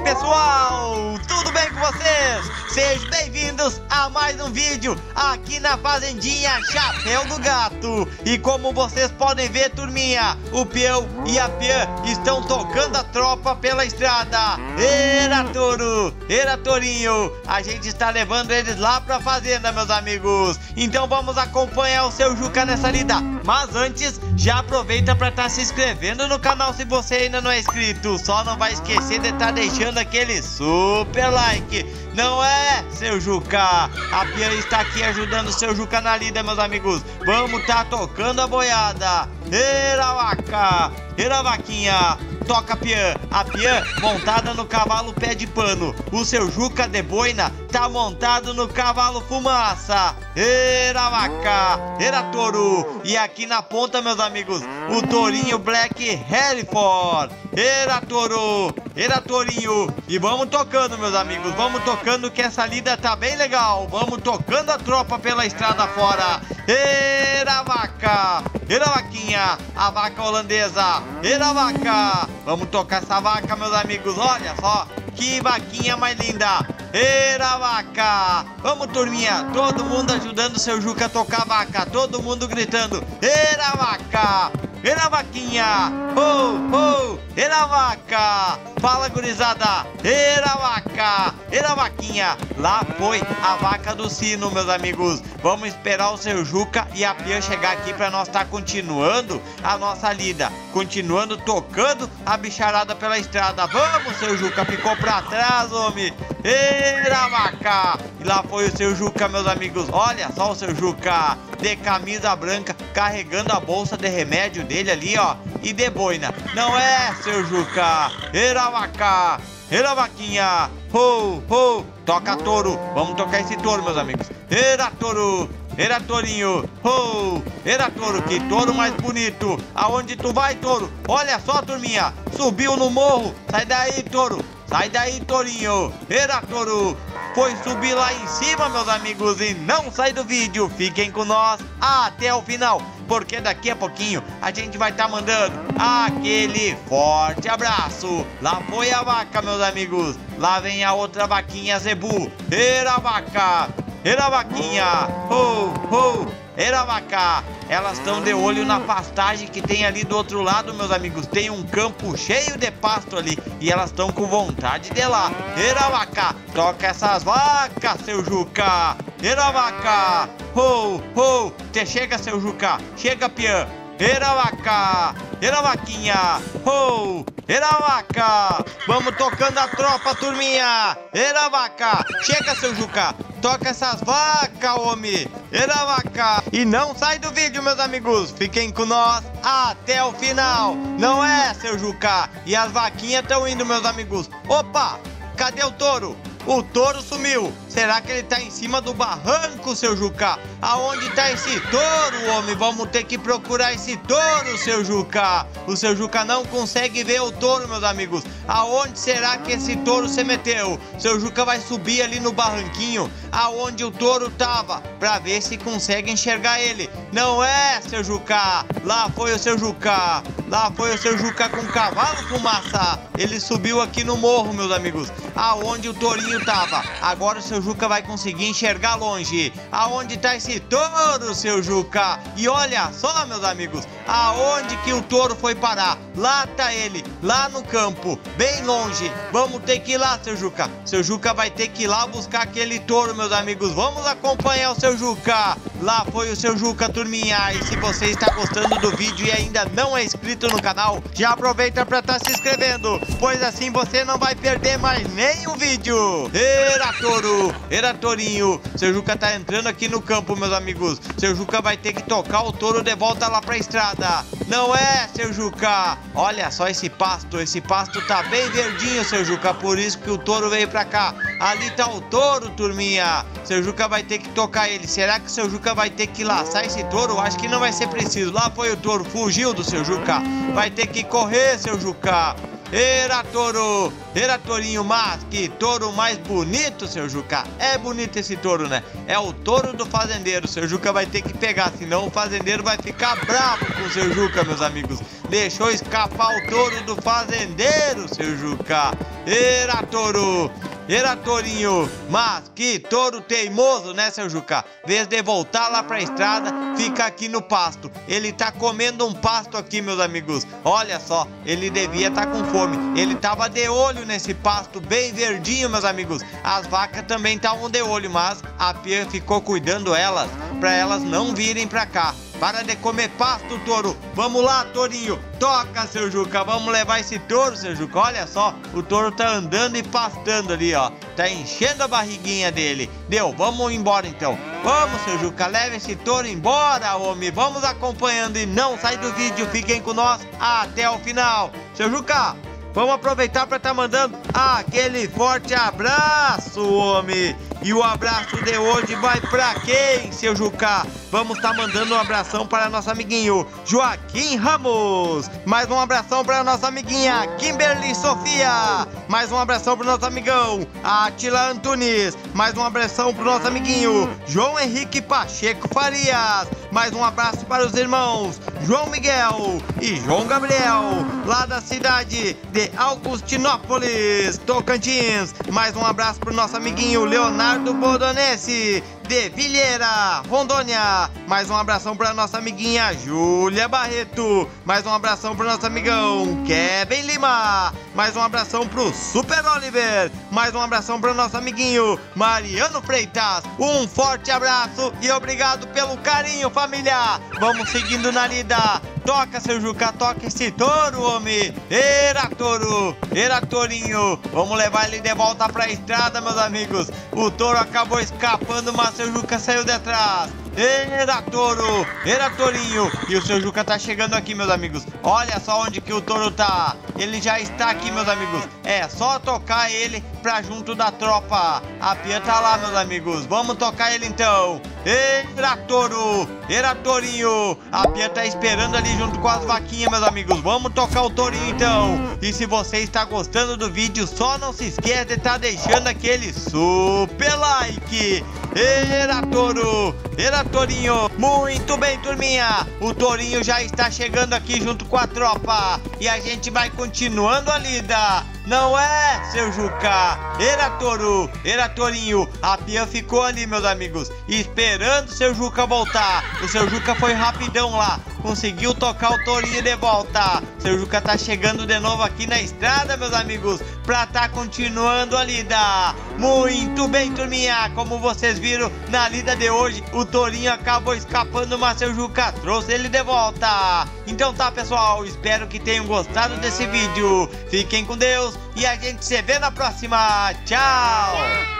pessoal, tudo bem com vocês? Sejam bem-vindos a mais um vídeo aqui na Fazendinha Chapéu do Gato. E como vocês podem ver, turminha, o peão e a peã estão tocando a tropa pela estrada. Era touro, era tourinho, a gente está levando eles lá pra fazenda, meus amigos. Então vamos acompanhar o seu Juca nessa lida. Mas antes, já aproveita para estar se inscrevendo no canal se você ainda não é inscrito. Só não vai esquecer de estar deixando aquele super like, não é, seu Juca? A Pia está aqui ajudando o seu Juca na lida, meus amigos. Vamos tá tocando a boiada. Era vaca, era vaquinha. Toca a peã montada no cavalo pé de pano. O seu Juca de boina tá montado no cavalo fumaça. Era vaca, era touro. E aqui na ponta, meus amigos, o tourinho Black Hereford. Era touro, era tourinho. E vamos tocando, meus amigos, vamos tocando que essa lida tá bem legal. Vamos tocando a tropa pela estrada fora. Era vaca, era vaquinha, a vaca holandesa. Era vaca. Vamos tocar essa vaca, meus amigos. Olha só, que vaquinha mais linda. Era vaca. Vamos, turminha, todo mundo ajudando o seu Juca a tocar a vaca. Todo mundo gritando: era vaca, era vaquinha. Oh, oh, era vaca. Fala, gurizada. Era vaca, era vaquinha. Lá foi a vaca do sino, meus amigos. Vamos esperar o seu Juca e a Pia chegar aqui para nós estar continuando a nossa lida, continuando tocando a bicharada pela estrada. Vamos, seu Juca, ficou para trás, homem. Era vaca. E lá foi o seu Juca, meus amigos. Olha só o seu Juca de camisa branca, carregando a bolsa de remédio dele ali, ó, e de boina. Não é, seu Juca? Era vaca, era vaquinha. Ho, ho. Toca touro. Vamos tocar esse touro, meus amigos. Era touro, era tourinho. Ho, era touro. Que touro mais bonito. Aonde tu vai, touro? Olha só, turminha, subiu no morro. Sai daí, touro. Sai daí, tourinho. Era touro. Foi subir lá em cima, meus amigos. E não sai do vídeo. Fiquem com nós até o final, porque daqui a pouquinho a gente vai estar mandando aquele forte abraço. Lá foi a vaca, meus amigos. Lá vem a outra vaquinha zebu. Era vaca, era vaquinha. Oh, oh. Era vaca. Elas estão de olho na pastagem que tem ali do outro lado, meus amigos. Tem um campo cheio de pasto ali e elas estão com vontade de lá. Era vaca. Toca essas vacas, seu Juca. Era vaca. Ho, ho. Te chega, seu Juca. Chega, peã. Era vaca, era vaquinha. Ho, era vaca. Vamos tocando a tropa, turminha. Era vaca. Chega, seu Juca. Toca essas vacas, homem. Era vaca. E não sai do vídeo, meus amigos. Fiquem com nós até o final. Não é, seu Juca? E as vaquinhas estão indo, meus amigos. Opa, cadê o touro? O touro sumiu. Será que ele tá em cima do barranco, seu Juca? Aonde tá esse touro, homem? Vamos ter que procurar esse touro, seu Juca. O seu Juca não consegue ver o touro, meus amigos. Aonde será que esse touro se meteu? Seu Juca vai subir ali no barranquinho aonde o touro tava, pra ver se consegue enxergar ele. Não é, seu Juca? Lá foi o seu Juca. Lá foi o seu Juca com cavalo fumaça. Ele subiu aqui no morro, meus amigos, aonde o tourinho tava. Agora o seu Juca vai conseguir enxergar longe. Aonde tá esse touro, seu Juca? E olha só, meus amigos, aonde que o touro foi parar. Lá tá ele, lá no campo, bem longe. Vamos ter que ir lá, seu Juca. Seu Juca vai ter que ir lá buscar aquele touro, meus amigos. Vamos acompanhar o seu Juca. Lá foi o seu Juca, turminha. E se você está gostando do vídeo e ainda não é inscrito no canal, já aproveita para estar se inscrevendo, pois assim você não vai perder mais nenhum vídeo. Era touro, era tourinho. Seu Juca tá entrando aqui no campo, meus amigos. Seu Juca vai ter que tocar o touro de volta lá pra estrada. Não é, seu Juca? Olha só esse pasto tá bem verdinho, seu Juca, por isso que o touro veio pra cá. Ali tá o touro, turminha. Seu Juca vai ter que tocar ele. Será que o seu Juca vai ter que laçar esse touro? Acho que não vai ser preciso. Lá foi o touro, fugiu do seu Juca. Vai ter que correr, seu Juca. Era touro, era tourinho, mas que touro mais bonito, seu Juca. É bonito esse touro, né? É o touro do fazendeiro. Seu Juca vai ter que pegar, senão o fazendeiro vai ficar bravo com o seu Juca, meus amigos. Deixou escapar o touro do fazendeiro, seu Juca. Era touro, era tourinho, mas que touro teimoso, né, seu Juca? Vez de voltar lá pra estrada, fica aqui no pasto. Ele tá comendo um pasto aqui, meus amigos. Olha só, ele devia estar com fome. Ele tava de olho nesse pasto bem verdinho, meus amigos. As vacas também estavam de olho, mas a Pia ficou cuidando elas, pra elas não virem pra cá. Para de comer pasto, touro. Vamos lá, tourinho. Toca, seu Juca. Vamos levar esse touro, seu Juca. Olha só, o touro tá andando e pastando ali, ó. Tá enchendo a barriguinha dele. Deu, vamos embora então. Vamos, seu Juca, leve esse touro embora, homem. Vamos acompanhando e não sai do vídeo. Fiquem com nós até o final. Seu Juca, vamos aproveitar para estar mandando aquele forte abraço, homem. E o abraço de hoje vai para quem, seu Juca? Vamos estar mandando um abração para nosso amiguinho Joaquim Ramos. Mais um abração para nossa amiguinha Kimberly Sofia. Mais um abração para o nosso amigão Atila Antunes. Mais um abração para o nosso amiguinho João Henrique Pacheco Farias. Mais um abraço para os irmãos João Miguel e João Gabriel, lá da cidade de Augustinópolis, Tocantins. Mais um abraço para o nosso amiguinho Leonardo Bodonesi, de Vilheira, Rondônia. Mais um abração para nossa amiguinha Júlia Barreto. Mais um abração para nosso amigão Kevin Lima. Mais um abração pro Super Oliver. Mais um abração para nosso amiguinho Mariano Freitas. Um forte abraço e obrigado pelo carinho, família. Vamos seguindo na lida. Toca, seu Juca, toca esse touro, homem. Era touro, era tourinho. Vamos levar ele de volta pra estrada, meus amigos. O touro acabou escapando, mas seu Juca saiu de trás. Era touro, era tourinho. E o seu Juca tá chegando aqui, meus amigos. Olha só onde que o touro tá. Ele já está aqui, meus amigos. É só tocar ele pra junto da tropa. A Pia tá lá, meus amigos. Vamos tocar ele então. Era touro, era tourinho. A Pia tá esperando ali junto com as vaquinhas, meus amigos. Vamos tocar o tourinho então. E se você está gostando do vídeo, só não se esqueça de estar deixando aquele super like. Era touro, era tourinho. Muito bem, turminha. O tourinho já está chegando aqui junto com a tropa. E a gente vai continuando a lida. Não é, seu Juca? Era touro, era tourinho. A Pia ficou ali, meus amigos, esperando o seu Juca voltar. O seu Juca foi rapidão lá, conseguiu tocar o tourinho de volta. Seu Juca tá chegando de novo aqui na estrada, meus amigos, pra tá continuando a lida. Muito bem, turminha. Como vocês viram na lida de hoje, o tourinho acabou escapando, mas seu Juca trouxe ele de volta. Então tá, pessoal, espero que tenham gostado desse vídeo. Fiquem com Deus e a gente se vê na próxima. Tchau!